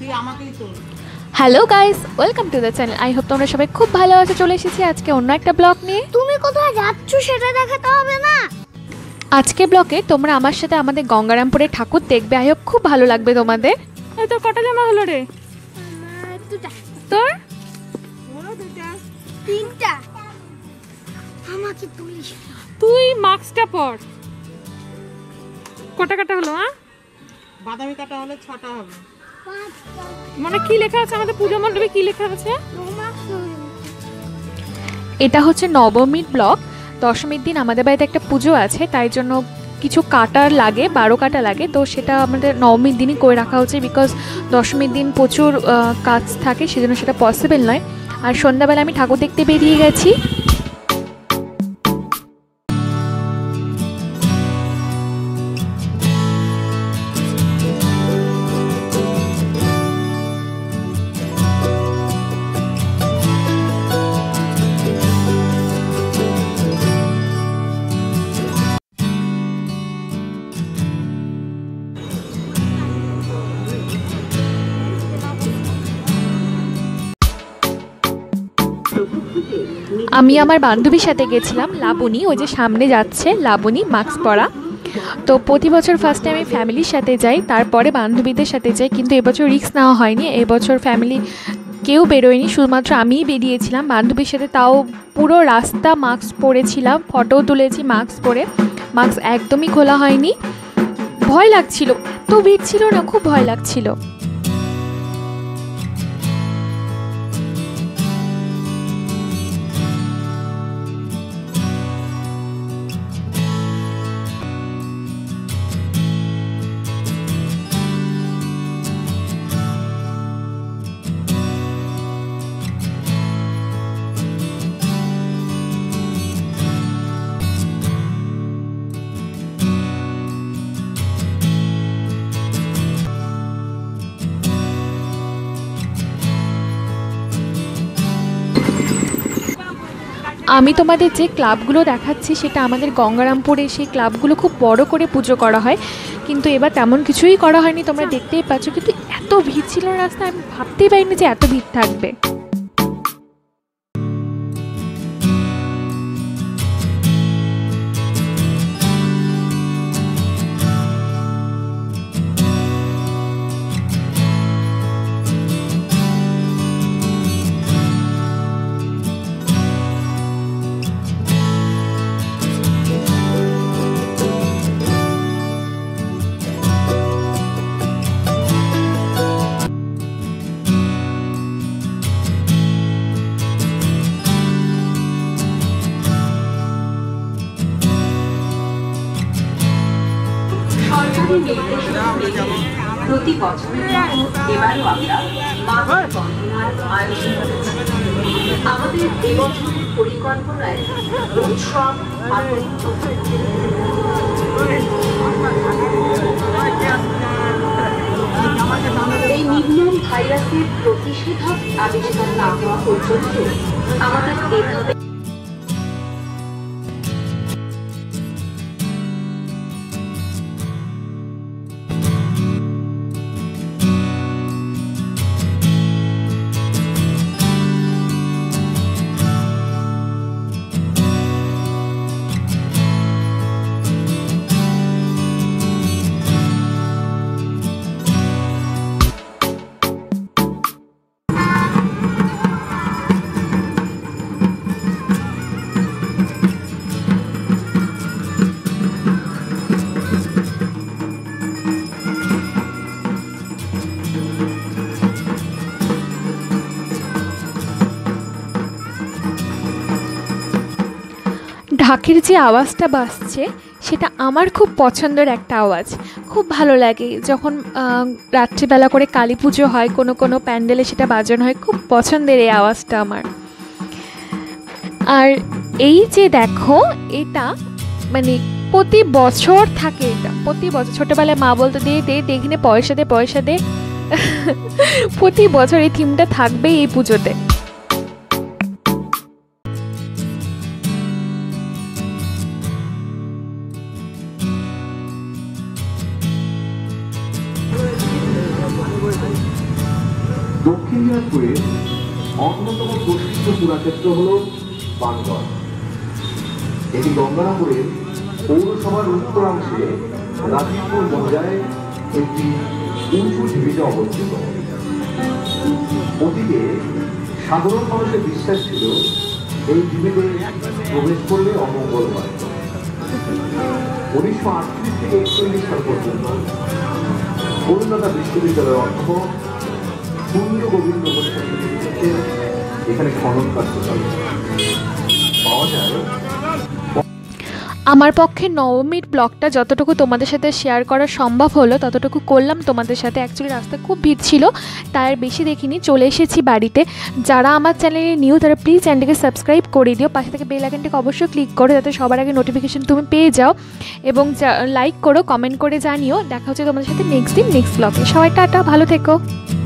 Hello guys, welcome to the channel. I hope তোমরা সবাই খুব ভালো আছো। চলে এসেছি আজকে অন্য একটা ব্লগ নিয়ে। তুমি কোথায় যাচ্ছ সেটা দেখাতে হবে না? আজকে ব্লগে তোমরা আমার সাথে আমাদের গঙ্গারামপুরের ঠাকুর দেখবে। আই হোপ খুব ভালো লাগবে তোমাদের। এই তো কটা জামা হলো রে তোর? তিনটা। আমাকে তুলিস। তুই মাস্কটা পর। কটা কাটা হলো? বাদামি কাটা হলে 6টা হবে। মানে কি লেখা আছে আমাদের পুজো মণ্ডপে? কি লেখা আছে? এটা হচ্ছে নবমীর ব্লগ। দশমীর দিন আমাদের বাড়িতে একটা পুজো আছে, তাই জন্য কিছু কাটার লাগে, 12 কাটা লাগে। তো সেটা আমাদের নবমীর দিনই করে রাখা হচ্ছে, বিকজ দশমীর দিন প্রচুর কাজ থাকে, সেজন্য সেটা পসিবল নয়। আর সন্ধ্যাবেলা আমি ঠাকুর দেখতে বেরিয়ে গেছি। আমি আমার বান্ধবীর সাথে গেছিলাম, লাবণী, ওই যে সামনে যাচ্ছে লাবণী, মাস্ক পরা। তো প্রতি বছর ফার্স্টে আমি ফ্যামিলির সাথে যাই, তারপরে বান্ধবীদের সাথে যাই, কিন্তু এবছর রিস্ক নেওয়া হয়নি। এবছর ফ্যামিলি কেউ বেরোয়নি, শুধুমাত্র আমিই বেরিয়েছিলাম বান্ধবীর সাথে। তাও পুরো রাস্তা মাস্ক পরেছিলাম, ফটোও তুলেছি মাস্ক পরে। মাস্ক একদমই খোলা হয়নি, ভয় লাগছিল, এত ভিড় ছিল না, খুব ভয় লাগছিল। আমি তোমাদের যে ক্লাবগুলো দেখাচ্ছি সেটা আমাদের গঙ্গারামপুরে, সেই ক্লাবগুলো খুব বড় করে পুজো করা হয়, কিন্তু এবার তেমন কিছুই করা হয়নি, তোমরা দেখতেই পাচ্ছ। কিন্তু এত ভিড় ছিল রাস্তায়, আমি ভাবতেই পারিনি যে এত ভিড় থাকবে। প্রতি বছরের এবারও আমরা মাতৃ বন্দনার আয়োজন করেছি। আমাদের এবছরের পরিকল্পনায় উৎসব এই নিউমোন ভাইরাসের প্রতিষেধক আবিষ্কার না হওয়া পর্যন্ত আমাদের এভাবে ঢাকের যে আওয়াজটা বাজছে সেটা আমার খুব পছন্দের একটা আওয়াজ, খুব ভালো লাগে। যখন রাত্রিবেলা করে কালী পুজো হয়, কোনো কোনো প্যান্ডেলে সেটা বাজানো হয়, খুব পছন্দের এই আওয়াজটা আমার। আর এই যে দেখো, এটা মানে প্রতি বছর থাকে, এটা প্রতি বছর। ছোটোবেলায় মা বলতো দে দে দেখিনি পয়সা দে পয়সা দে। প্রতি বছর এই থিমটা থাকবেই এই পুজোতে। দক্ষিণ দিনাজপুরের অন্যতম প্রসিদ্ধ পুরাক্ষেত্র হল বানগড়। এটি গঙ্গারামপুরের পৌরসভার উত্তরাংশে রাজীবপুর মৌজায় একটি উঁচু ঢিবিতে অবস্থিত। অতীতে সাধারণ মানুষের বিশ্বাস ছিল এই ঢিবিতে প্রবেশ করলে অমঙ্গল হয়। 1938 থেকে 1941 সাল পর্যন্ত কলকাতা বিশ্ববিদ্যালয়ের অধ্যাপক কুঞ্জ গোবিন্দ এখানে খনন কার্য চলে। পাওয়া যায় আমার পক্ষে নবমীর ব্লগটা যতটুকু তোমাদের সাথে শেয়ার করা সম্ভব হলো ততটুকু করলাম তোমাদের সাথে। অ্যাকচুয়ালি রাস্তায় খুব ভিড় ছিল, তাই আর বেশি দেখিনি, চলে এসেছি বাড়িতে। যারা আমার চ্যানেলে নিউ তারা প্লিজ চ্যানেলটিকে সাবস্ক্রাইব করে দিও, পাশে থেকে বেল আইকনটিকে অবশ্যই ক্লিক করো যাতে সবার আগে নোটিফিকেশন তুমি পেয়ে যাও, এবং লাইক করো, কমেন্ট করে জানিও। দেখা হচ্ছে তোমাদের সাথে নেক্সট দিন নেক্সট ব্লগে। সবাই টাটা, ভালো থেকো।